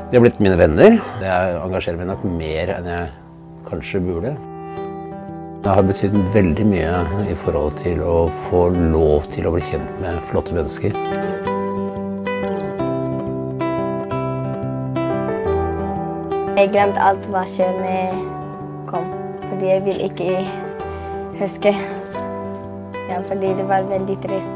De har blitt mine venner. Jeg engasjerer meg nok mer enn jeg kanskje burde. Det har betydd veldig mye i forhold til å få lov til å bli kjent med flotte mennesker. Jeg glemte alt hva skjer med kom, fordi jeg vil ikke huske. Ja, fordi det var veldig trist.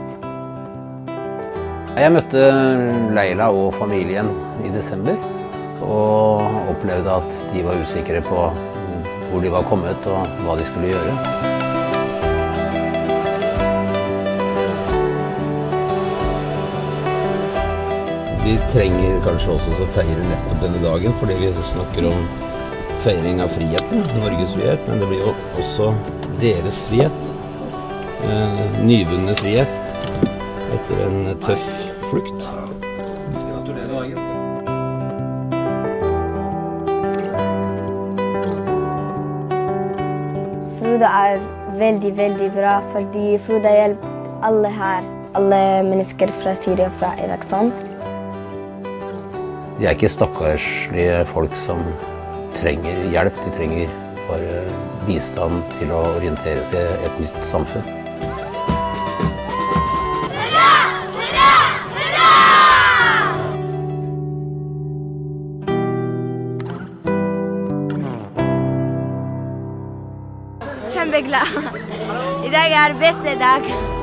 Jeg møtte Leila og familien i desember, og opplevde at de var usikre på hvor de var kommet og hva de skulle gjøre. Vi trenger kanskje også å feire nettopp denne dagen, fordi vi snakker om feiring av friheten, Norges frihet, men det blir jo også deres frihet, nyvunne frihet, etter en tøff flukt. Gratulerer dagen. Frode er veldig, veldig bra, fordi Frode hjelper alle her. Alle mennesker fra Syria og fra Irak. De er ikke stakkarslige folk som trenger hjelp, de trenger bare bistand til å orientere seg i et nytt samfunn. Kjempeglad. I dag er beste dag.